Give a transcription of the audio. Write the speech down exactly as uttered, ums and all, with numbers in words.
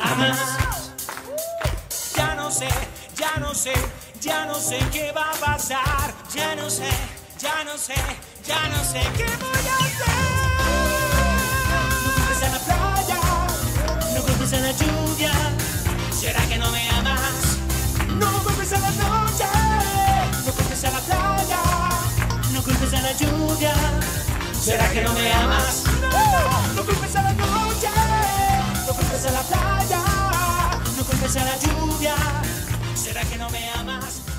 amas. Ya no sé, ya no sé, ya no sé qué va a pasar. Ya no sé, ya no sé, ya no sé qué voy a hacer. No culpes a la playa, no culpes a la lluvia. ¿Será que no me amas? No culpes a la noche, no culpes a la playa, no culpes a la lluvia. ¿Será que no me amas? No, no culpes a la noche, no culpes a la playa, no culpes a la lluvia. ¿Será que no me amas?